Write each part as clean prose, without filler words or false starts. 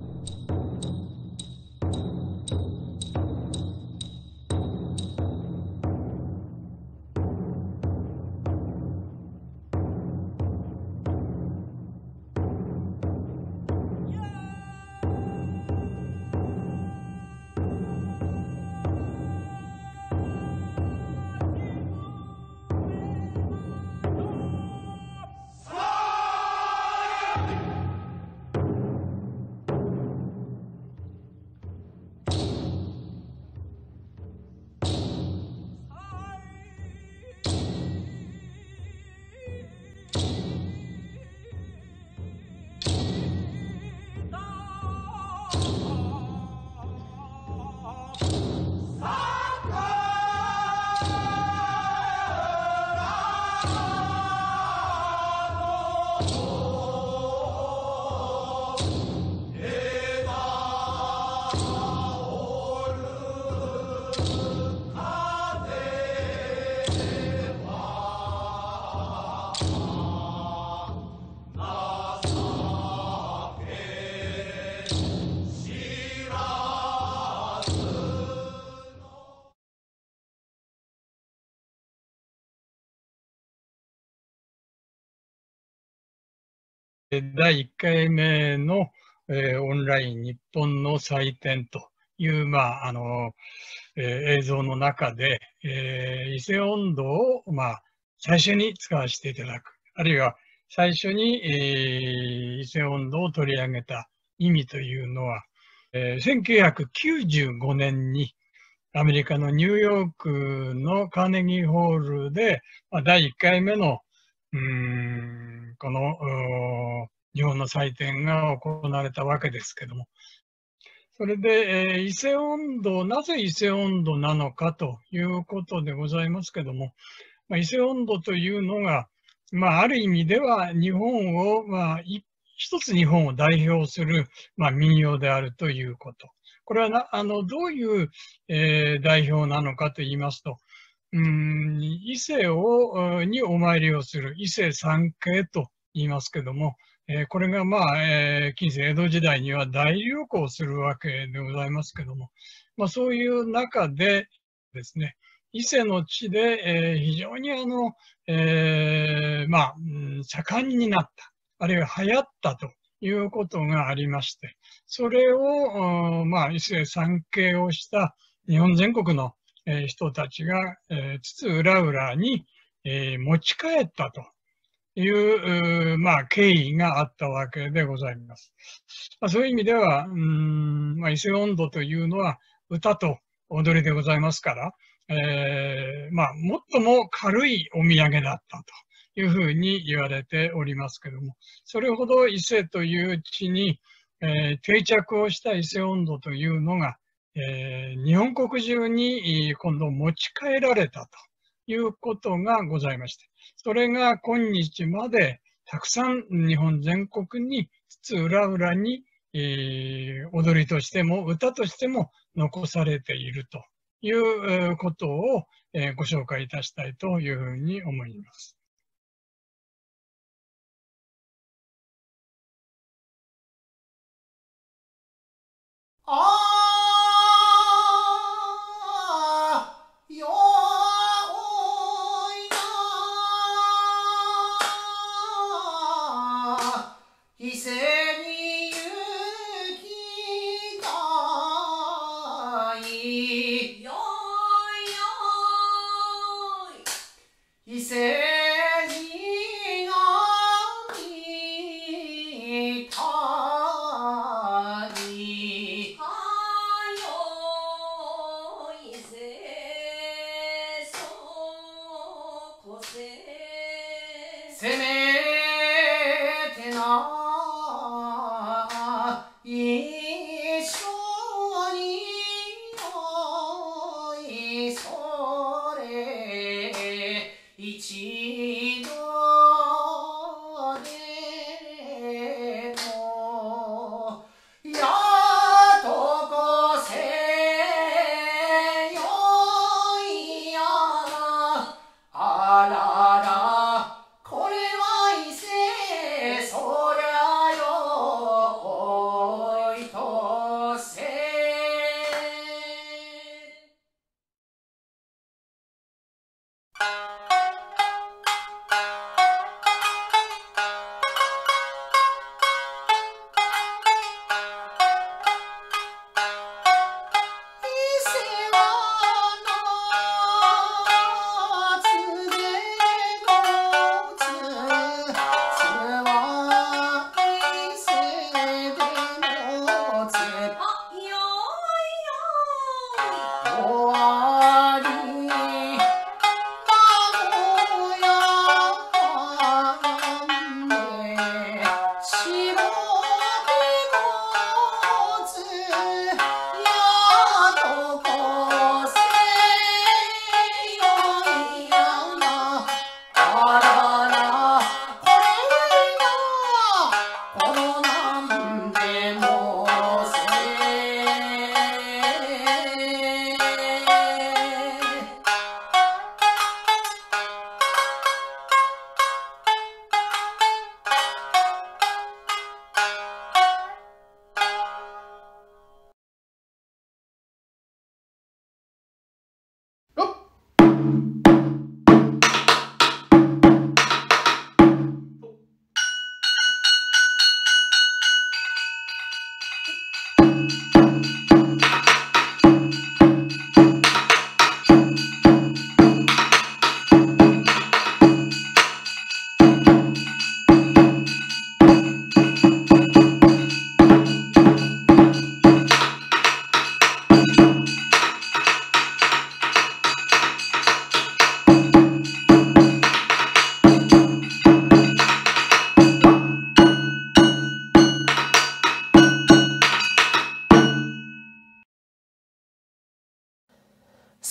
第1回目の、オンライン日本の祭典という、映像の中で、伊勢音頭を、最初に使わせていただく、あるいは最初に、伊勢音頭を取り上げた意味というのは、1995年にアメリカのニューヨークのカーネギーホールで、第1回目のこの日本の祭典が行われたわけですけども、それで、伊勢音頭、なぜ伊勢音頭なのかということでございますけども、伊勢音頭というのが、ある意味では日本を、一つ日本を代表する、民謡であるということ。これはどういう、代表なのかと言いますと、伊勢にお参りをする伊勢参詣と言いますけども、これが近世江戸時代には大流行するわけでございますけども、そういう中でですね、伊勢の地で、非常に盛んになった、あるいは流行ったということがありまして、それを、伊勢参詣をした日本全国の人たちが、津々浦々に、持ち帰ったという、経緯があったわけでございます。そういう意味では、伊勢音頭というのは歌と踊りでございますから、最も軽いお土産だったというふうに言われておりますけども、それほど伊勢という地に、定着をした伊勢音頭というのが、日本国中に今度持ち帰られたということがございまして、それが今日までたくさん日本全国に津々浦々に、踊りとしても歌としても残されているということを、ご紹介いたしたいというふうに思います。 伊勢に行きたいよいよい伊勢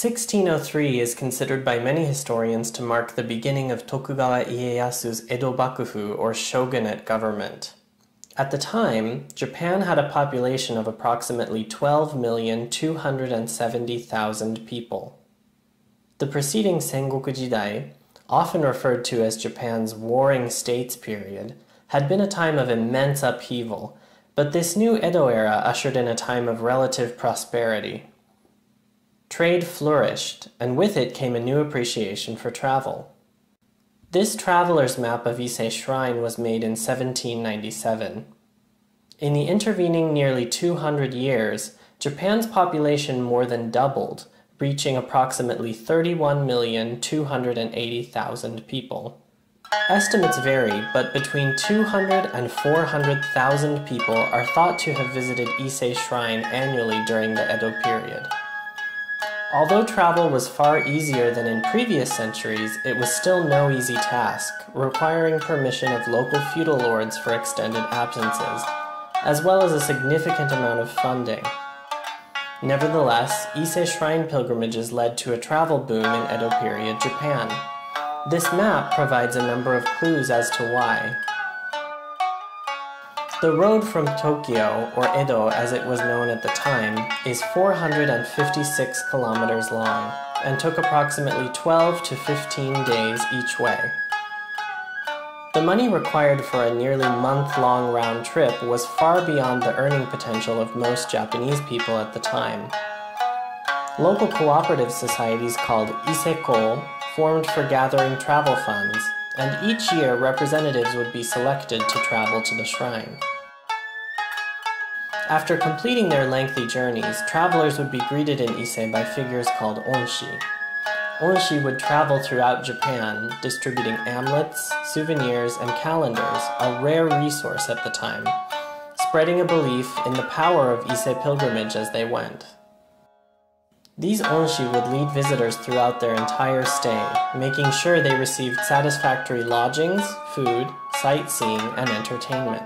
1603 is considered by many historians to mark the beginning of Tokugawa Ieyasu's Edo Bakufu, or shogunate government. At the time, Japan had a population of approximately 12,270,000 people. The preceding Sengoku Jidai, often referred to as Japan's Warring States period, had been a time of immense upheaval, but this new Edo era ushered in a time of relative prosperity. Trade flourished, and with it came a new appreciation for travel. This traveler's map of Ise Shrine was made in 1797. In the intervening nearly 200 years, Japan's population more than doubled, reaching approximately 31,280,000 people. Estimates vary, but between 200 and 400,000 people are thought to have visited Ise Shrine annually during the Edo period. Although travel was far easier than in previous centuries, it was still no easy task, requiring permission of local feudal lords for extended absences, as well as a significant amount of funding. Nevertheless, Ise Shrine pilgrimages led to a travel boom in Edo period Japan. This map provides a number of clues as to why. The road from Tokyo, or Edo as it was known at the time, is 456 kilometers long and took approximately 12 to 15 days each way. The money required for a nearly month-long round trip was far beyond the earning potential of most Japanese people at the time. Local cooperative societies called Iseko formed for gathering travel funds, and each year representatives would be selected to travel to the shrine. After completing their lengthy journeys, travelers would be greeted in Ise by figures called onshi. Onshi would travel throughout Japan, distributing amulets, souvenirs, and calendars, a rare resource at the time, spreading a belief in the power of Ise pilgrimage as they went. These onshi would lead visitors throughout their entire stay, making sure they received satisfactory lodgings, food, sightseeing, and entertainment.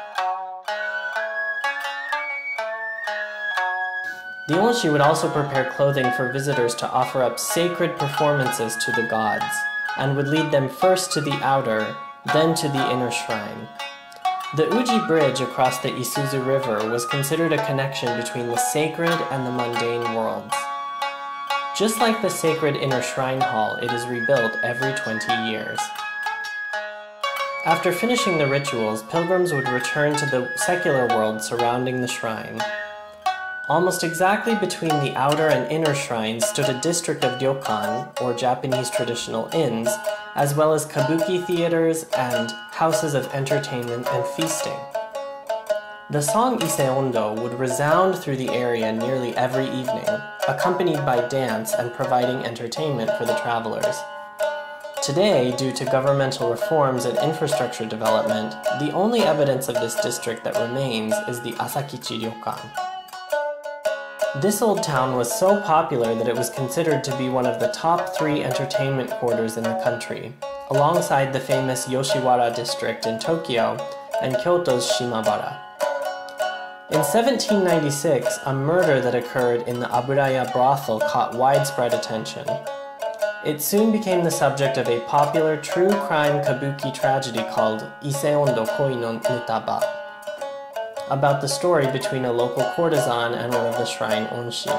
The onshi would also prepare clothing for visitors to offer up sacred performances to the gods, and would lead them first to the outer, then to the inner shrine. The Uji Bridge across the Isuzu River was considered a connection between the sacred and the mundane worlds. Just like the sacred inner shrine hall, it is rebuilt every 20 years. After finishing the rituals, pilgrims would return to the secular world surrounding the shrine. Almost exactly between the outer and inner shrines stood a district of ryokan, or Japanese traditional inns, as well as kabuki theaters and houses of entertainment and feasting. The song Ise Ondo would resound through the area nearly every evening, accompanied by dance and providing entertainment for the travelers. Today, due to governmental reforms and infrastructure development, the only evidence of this district that remains is the Asakichi Ryokan. This old town was so popular that it was considered to be one of the top 3 entertainment quarters in the country, alongside the famous Yoshiwara district in Tokyo and Kyoto's Shimabara. In 1796, a murder that occurred in the Aburaya brothel caught widespread attention. It soon became the subject of a popular true crime kabuki tragedy called Ise Ondo Koi no Netaba, about the story between a local courtesan and one of the shrine onshi.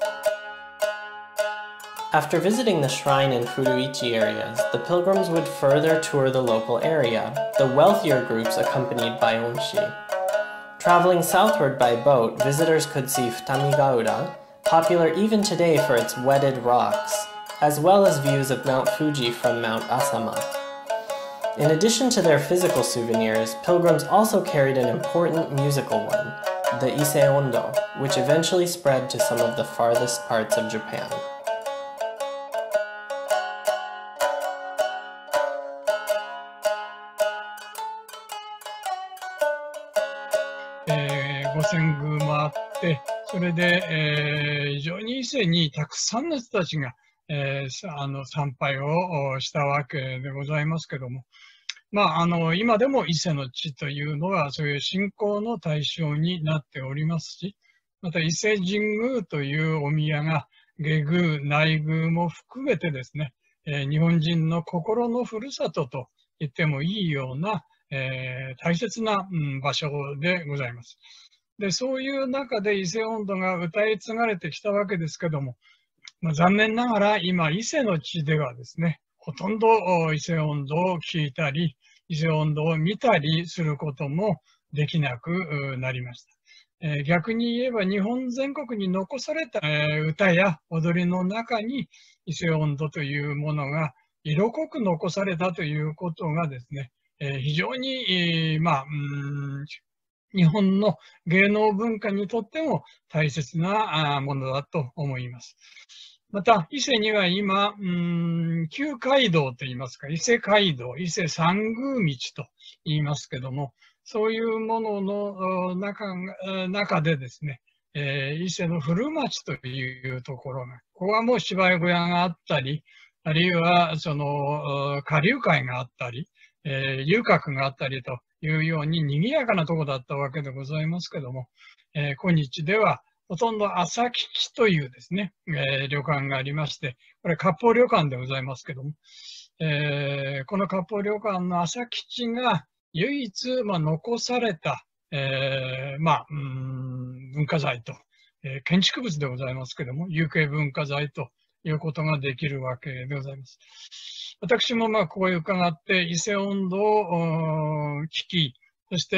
After visiting the shrine and Furuichi areas, the pilgrims would further tour the local area, the wealthier groups accompanied by onshi. Traveling southward by boat, visitors could see Futamigaura, popular even today for its weathered rocks, as well as views of Mount Fuji from Mount Asama. In addition to their physical souvenirs, pilgrims also carried an important musical one, the Ise Ondo, which eventually spread to some of the farthest parts of Japan. 五線宮もあって、それで、非常に伊勢にたくさんの人たちが、参拝をしたわけでございますけども、今でも伊勢の地というのはそういう信仰の対象になっておりますし、また伊勢神宮というお宮が下宮、内宮も含めてですね、日本人の心のふるさとと言ってもいいような、大切な、場所でございます。で、そういう中で伊勢音頭が歌い継がれてきたわけですけども、残念ながら今、伊勢の地ではですね、ほとんど伊勢音頭を聞いたり、伊勢音頭を見たりすることもできなくなりました。逆に言えば日本全国に残された、歌や踊りの中に伊勢音頭というものが色濃く残されたということがですね、非常に、日本の芸能文化にとっても大切なものだと思います。また、伊勢には今、旧街道といいますか、伊勢街道、伊勢三宮道と言いますけども、そういうものの中でですね、伊勢の古町というところが、ここはもう芝居小屋があったり、あるいはその下流会があったり、遊郭があったりというように賑やかなところだったわけでございますけども、今日ではほとんど朝吉というですね、旅館がありまして、これ割烹旅館でございますけども、この割烹旅館の朝吉が唯一、残された、文化財と、建築物でございますけども、有形文化財ということができるわけでございます。私もここへ伺って伊勢音頭を聞き、そして、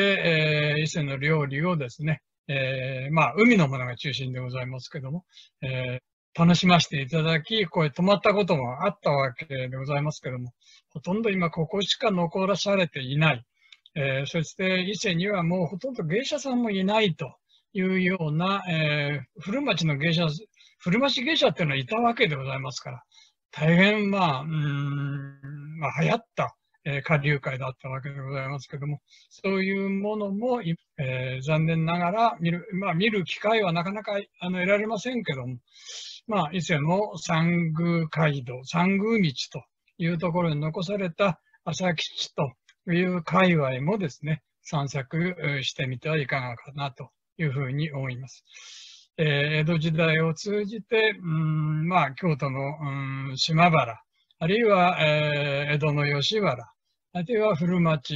伊勢の料理をですね、海のものが中心でございますけども、楽しませていただき、ここへ泊まったこともあったわけでございますけども、ほとんど今ここしか残らされていない。そして伊勢にはもうほとんど芸者さんもいないというような、古町の芸者、古町芸者っていうのはいたわけでございますから、大変流行った、下流会だったわけでございますけども、そういうものも、残念ながら見る機会はなかなか得られませんけども、伊勢の三宮街道、三宮道というところに残された朝吉という界隈もですね、散策してみてはいかがかなというふうに思います。江戸時代を通じて、京都の島原、あるいは、江戸の吉原、あるいは古町、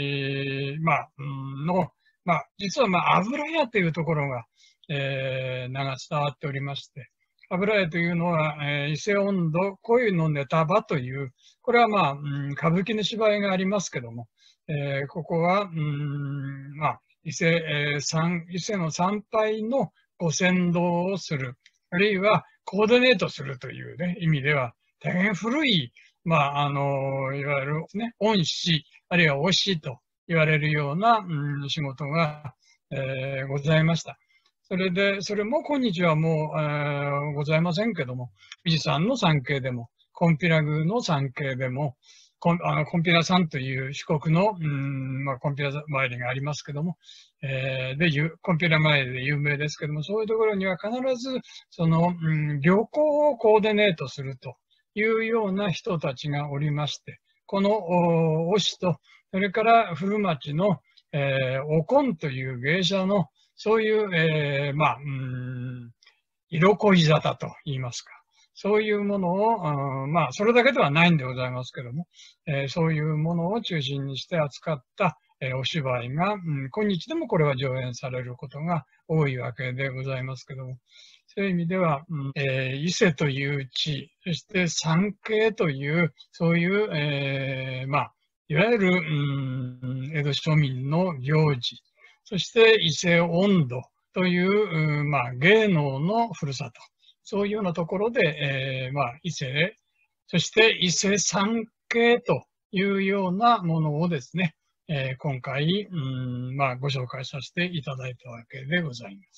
実は油屋というところが、名が伝わっておりまして、油屋というのは、伊勢音頭恋のネタ場という、これは歌舞伎の芝居がありますけども、ここは、伊勢の参拝のご先導をする、あるいはコーディネートするという、意味では、大変古い、いわゆるですね、恩師、あるいは推しと言われるような、仕事が、ございました。それも今日はもう、ございませんけども、富士山の参詣でも、金毘羅宮の参詣でも、金毘羅山という四国の、金毘羅参りがありますけども、金毘羅参りで有名ですけども、そういうところには必ず、旅行をコーディネートするというような人たちがおりまして、この推しと、それから古町の、おこんという芸者の、そういう、色恋沙汰と言いますか。そういうものを、それだけではないんでございますけども、そういうものを中心にして扱った、お芝居が、今日でもこれは上演されることが多いわけでございますけども、そういう意味では、伊勢という地、そして参詣という、そういう、いわゆる、江戸庶民の行事、そして伊勢音頭という、芸能のふるさと。そういうようなところで、伊勢、そして伊勢参詣というようなものをですね、今回、ご紹介させていただいたわけでございます。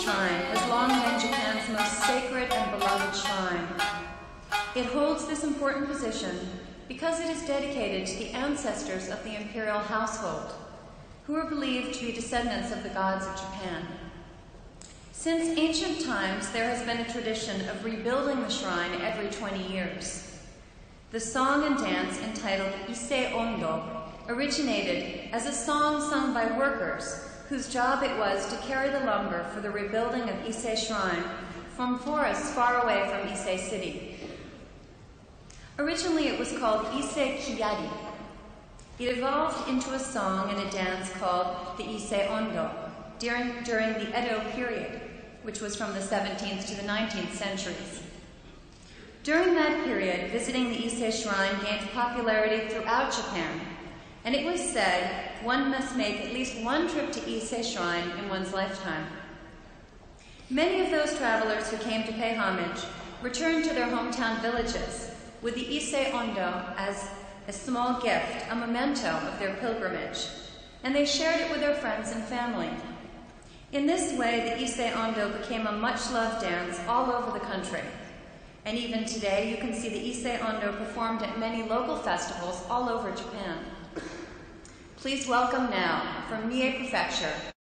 Shrine has long been Japan's most sacred and beloved shrine. It holds this important position because it is dedicated to the ancestors of the imperial household, who are believed to be descendants of the gods of Japan. Since ancient times, there has been a tradition of rebuilding the shrine every 20 years. The song and dance entitled Ise Ondo originated as a song sung by workers whose job it was to carry the lumber for the rebuilding of Ise Shrine from forests far away from Ise City. Originally, it was called Ise Kiyari. It evolved into a song and a dance called the Ise Ondo during the Edo period, which was from the 17th to the 19th centuries. During that period, visiting the Ise Shrine gained popularity throughout Japan, and it was said one must make at least one trip to Ise Shrine in one's lifetime. Many of those travelers who came to pay homage returned to their hometown villages with the Ise Ondo as a small gift, a memento of their pilgrimage, and they shared it with their friends and family. In this way, the Ise Ondo became a much-loved dance all over the country. And even today, you can see the Ise Ondo performed at many local festivals all over Japan. Please welcome now, from Mie Prefecture,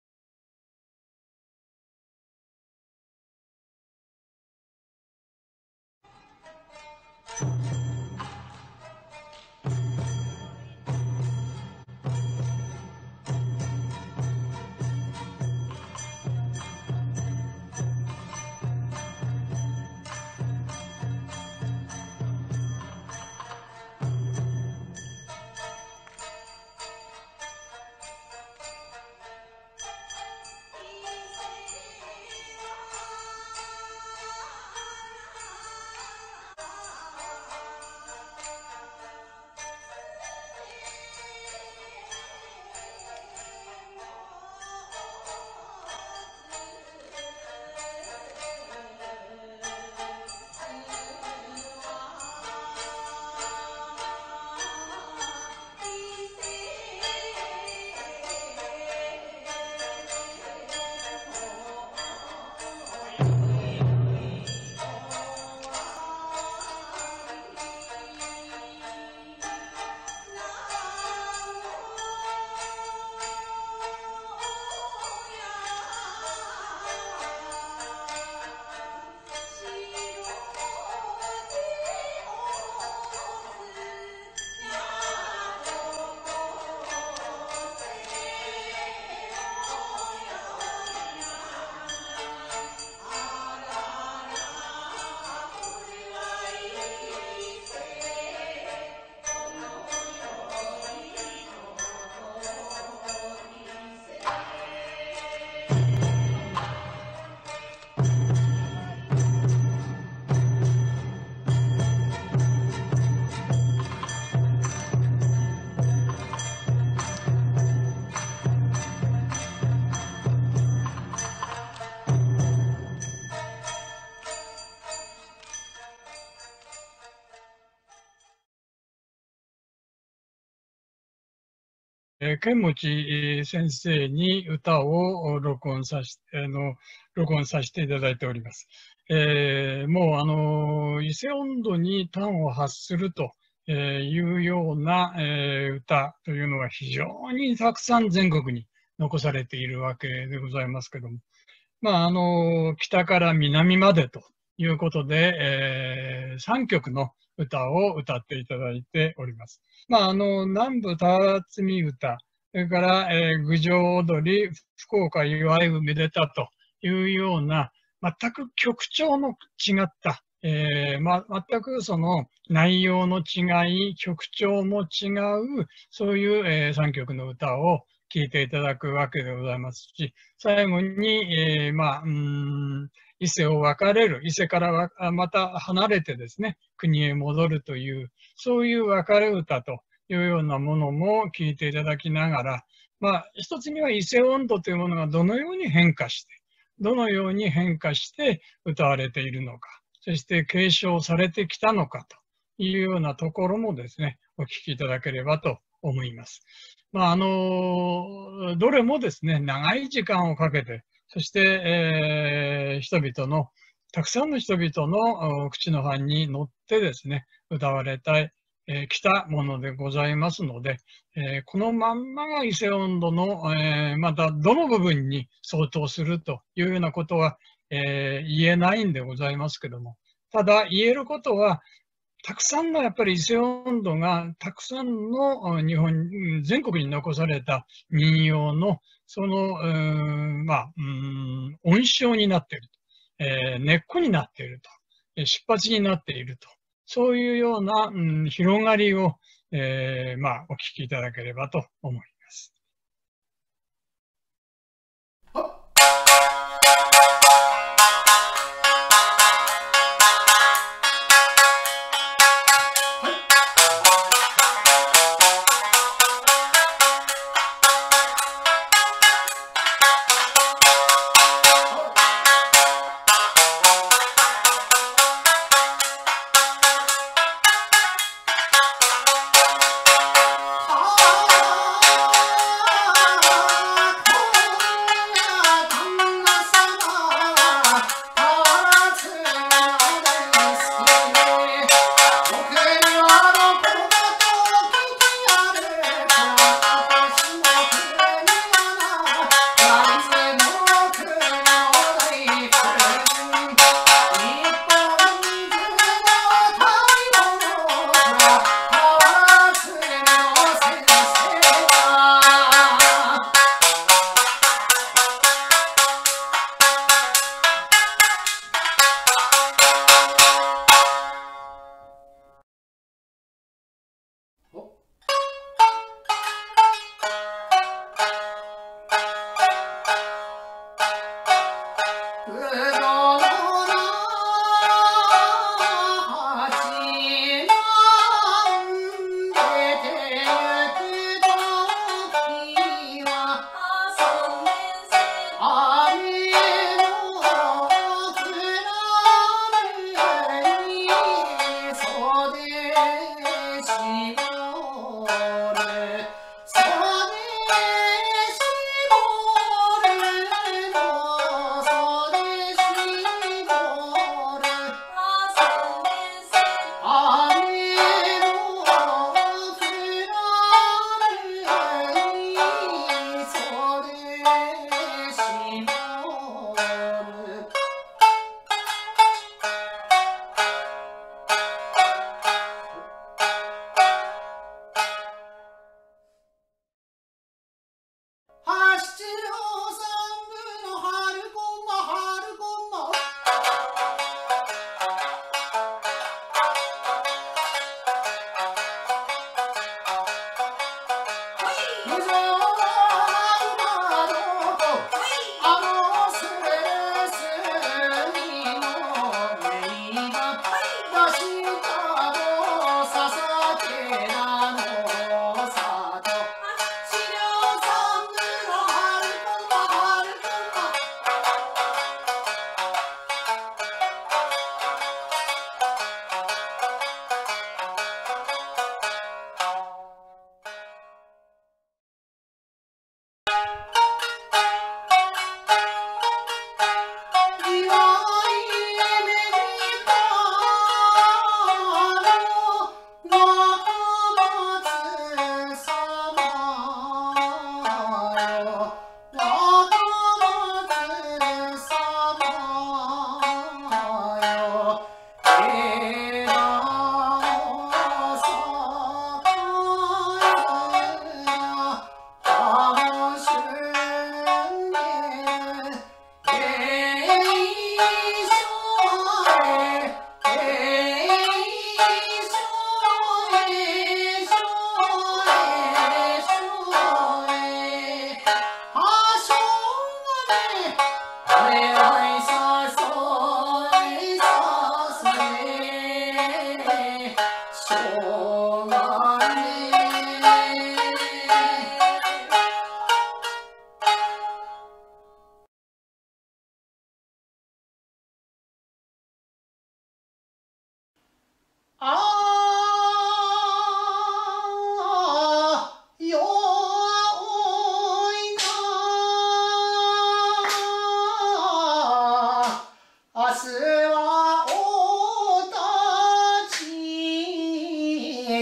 剣持先生に歌を録音させていただいております。もう伊勢音頭に端を発するというような歌というのは非常にたくさん全国に残されているわけでございますけども、北から南までということで、3曲の歌を歌っていただいております。南部忠罪歌、それから、郡上踊り、福岡祝いめでたというような、全く曲調の違った、全くその内容の違い、曲調も違う、そういう、3曲の歌を聴いていただくわけでございますし、最後に、伊勢を別れる、伊勢からまた離れてですね、国へ戻るという、そういう別れ歌というようなものも聴いていただきながら、一つには伊勢音頭というものがどのように変化して歌われているのか、そして継承されてきたのかというようなところもですね、お聞きいただければと思います。どれもですね、長い時間をかけて、 そして、人々の、たくさんの人々の口の範に乗ってですね、歌われた、きたものでございますので、このまんまが伊勢音頭の、またどの部分に相当するというようなことは、言えないんでございますけども、ただ言えることは、たくさんのやっぱり伊勢音頭がたくさんの日本全国に残された民謡のその温床になっていると、根っこになっていると、出発になっていると、そういうような、広がりを、お聞きいただければと思います。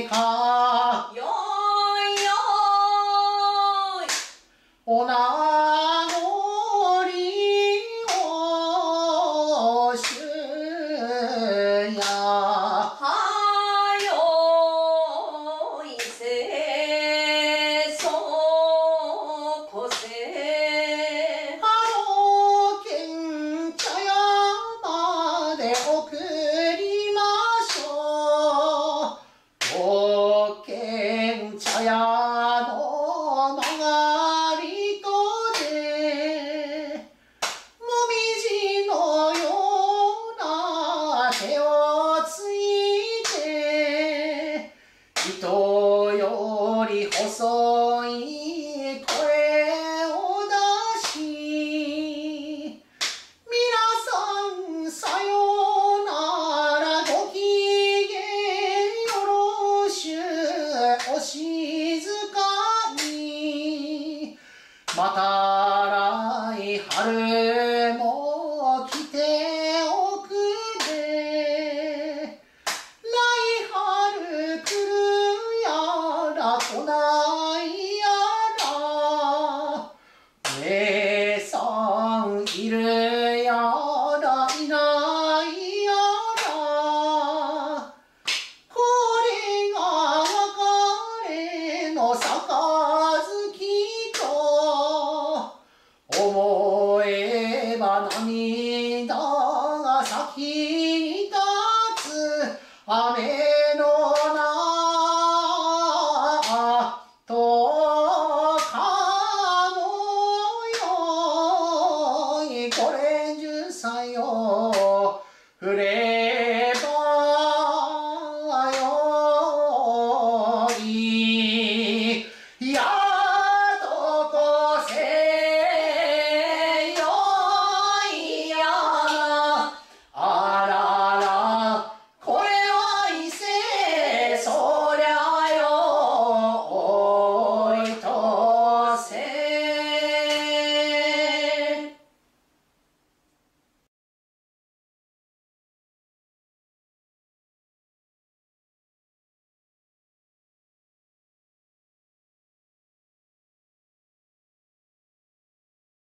かよいよいお名残をしゅやはよいせそこせあのけん茶屋まで送りましょうおけん茶屋の曲がりとでもみじのような手をついて糸より細い声を出し皆さんさようならごきげんよろしゅうお静かにまた来春